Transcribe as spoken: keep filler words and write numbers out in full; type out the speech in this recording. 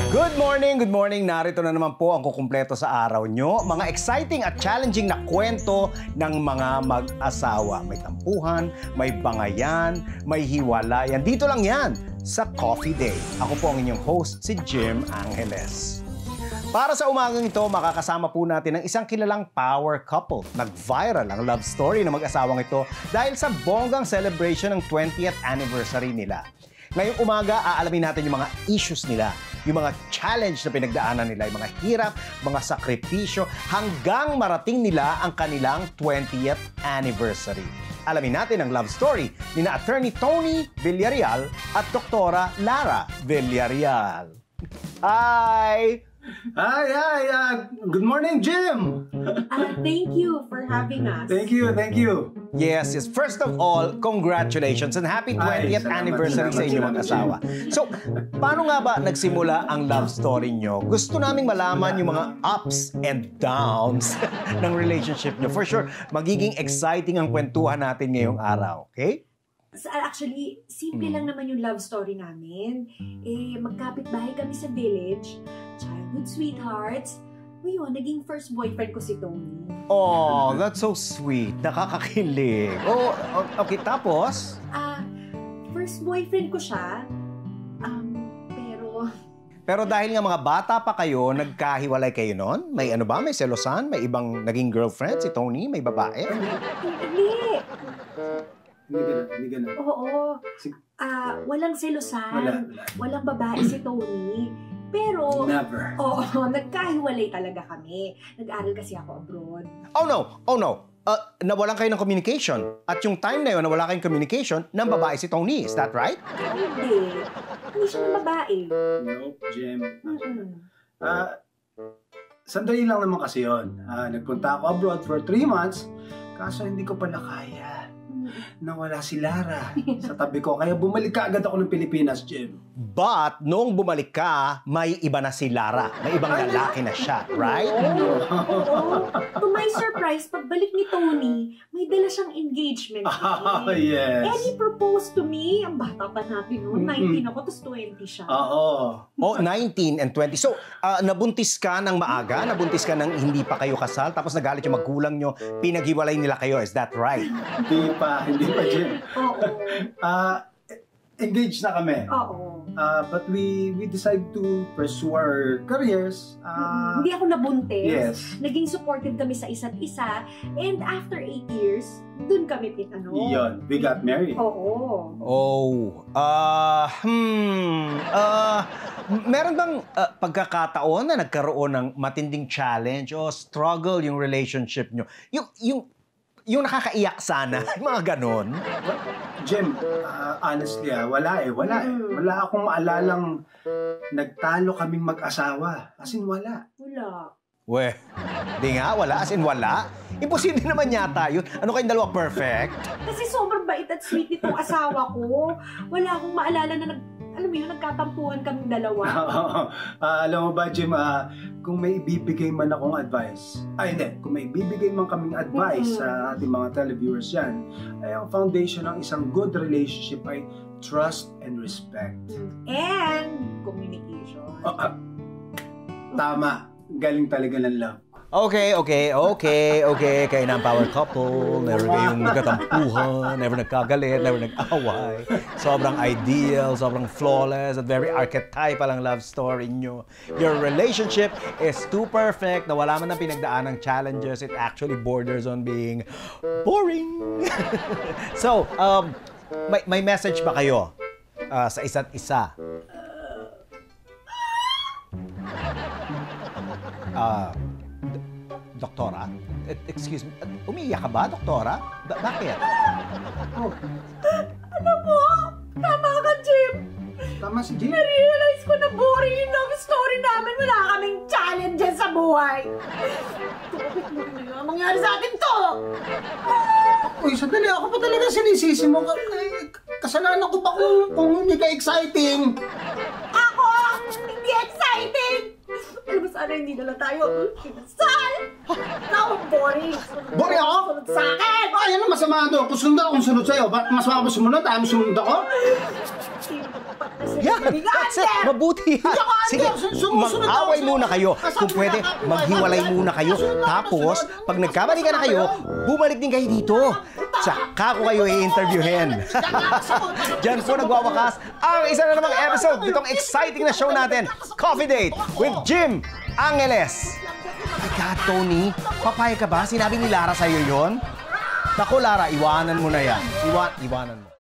Good morning, good morning. Narito na naman po ang kukumpleto sa araw nyo. Mga exciting at challenging na kwento ng mga mag-asawa. May tampuhan, may bangayan, may hiwalayan. Dito lang yan sa Coffee Day. Ako po ang inyong host, si Jim Angeles. Para sa umagang ito, makakasama po natin ang isang kilalang power couple. Nag-viral ang love story ng mag-asawang ito dahil sa bonggang celebration ng twentieth anniversary nila. Ngayong umaga, aalamin natin yung mga issues nila, yung mga challenge na pinagdaanan nila, yung mga hirap, mga sakripisyo, hanggang marating nila ang kanilang twentieth anniversary. Alamin natin ang love story ni na Attorney Tony Villarreal at Doktora Lara Villarreal. Hi! Hi, hi! Uh, good morning, Jim! Uh, thank you for having us. Thank you, thank you. Yes, yes. First of all, congratulations and happy twentieth Ay, anniversary salamat, sa inyong salamat, mag-asawa. So, paano nga ba nagsimula ang love story nyo? Gusto naming malaman yung mga ups and downs ng relationship nyo. For sure, magiging exciting ang kwentuhan natin ngayong araw. Okay? Actually, simple mm. lang naman yung love story namin. Eh, magkapit-bahay kami sa village, childhood sweethearts. Ngayon, naging first boyfriend ko si Tony. Oh, that's so sweet. Nakakakilig. Oh, okay, tapos? Ah, uh, first boyfriend ko siya. Um, pero... Pero dahil nga mga bata pa kayo, nagkahiwalay kayo noon? May ano ba? May selosan? May ibang naging girlfriend si Tony? May babae? Hindi. Hindi ganun, hindi ganun. Oo. Ah, uh, walang selosan. Wala, wala. Walang babae si Tony. Pero, never. Oo, nagkahiwalay talaga kami. Nag-aral kasi ako abroad. Oh no, oh no. Uh, nawalan kayo ng communication. At yung time na yun, nawala kayong communication ng babae si Tony. Is that right? Hindi. Hindi siya ng babae. Nope, Jim. Mm-mm. Uh, sandali lang naman kasi yun. Uh, nagpunta ako abroad for three months, kaso hindi ko pala kaya. Nawala si Lara sa tabi ko. Kaya bumalik ka agad ako ng Pilipinas, Jim. But, nung bumalik ka, may iba na si Lara. May ibang lalaki na siya, right? Oo. Oo. To my surprise, pagbalik ni Tony, may dala siyang engagement. Oh, yes. And he proposed to me. Ang bata pa natin noon. nineteen ako, tapos twenty siya. Oo. Oh, nineteen and twenty. So, uh, nabuntis ka ng maaga? Nabuntis ka ng hindi pa kayo kasal? Tapos nagalit yung magulang nyo, pinaghiwalay nila kayo. Is that right? Hindi pa. Hindi pa, Jim. Oo. Uh, engaged na kami. Oo. Uh, but we we decided to pursue our careers. Uh, Hindi ako nabuntis. Yes. Naging supportive kami sa isa't isa. And after eight years, dun kami pin ano. Yun. We got married. Oo. Oh. Ah, uh, hmm. Ah, uh, meron bang uh, pagkakataon na nagkaroon ng matinding challenge o struggle yung relationship nyo? Yung, yung, yung nakakaiyak sana, mga ganon. Jim, uh, honestly, ah, wala eh. Wala eh. Wala akong maalalang nagtalo kaming mag-asawa. As in, wala. Wala. Weh, di nga, wala. As in, wala. Imposible naman yata yun. Ano kayong dalawa perfect? Kasi sobrang bait at sweet nitong asawa ko. Wala akong maalala na nag... Alam mo yun, nagkatampuhan kaming dalawa. uh, alam mo ba, Jim, uh, kung may ibibigay man akong advice, ay hindi, kung may ibibigay man kaming advice sa mm-hmm. uh, ating mga televiewers yan, ay ang foundation ng isang good relationship ay trust and respect. And communication. Uh, uh, tama. Galing talaga ng love. Okay, okay, okay, okay. Kayo na ang power couple. Never kayong nagkatampuhan, never nagkagalit, never nag-away. Sobrang ideal, sobrang flawless, at very archetypal ang love story nyo. Your relationship is too perfect na wala man na pinagdaan ng challenges. It actually borders on being boring. So, um, may, may message ba kayo uh, sa isa't isa? Ah... Uh, Doktora? Excuse me, umiiyak ka ba, Doktora? Ba bakit? Oh. Ano mo? Tama ka, Jim! Tama si Jim? Na-realize ko na boring yung love story namin. Wala kaming challenges sa buhay. Bakit mo rin na mangyari sa atin to? Uy, sandali. Ako pa talaga sinisisi mo. Kasalanan ko pa kung, kung hindi ka exciting. Ako ang hindi exciting! Alam mo sana hindi na lang tayo kinasal! Now, boring! Boring ako? Sunod sa akin! Ay, ano masama doon? Kung sunod akong sunod sa'yo, mas makasunod, ayaw mo sumunod ako? Yan! Hindi ka That's it. under! Mabuti yan. ako under. Sige, Sumusunod ako. mag-away muna kayo. Kasabi Kung pwede, na ako, maghiwalay kayo. muna kayo. Kasunod, Tapos, kasunod. pag nagkamali ka na kayo, bumalik din kayo dito. Tsaka ko kayo i-interviewin. Diyan po nagwawakas ang isa na namang episode nitong exciting na show natin, Coffee Date with Jim Angeles. My God, Tony, papayag ka ba? Sinabi ni Lara sa'yo yun? Naku, Lara, iwanan mo na yan. Iwan, iwanan mo.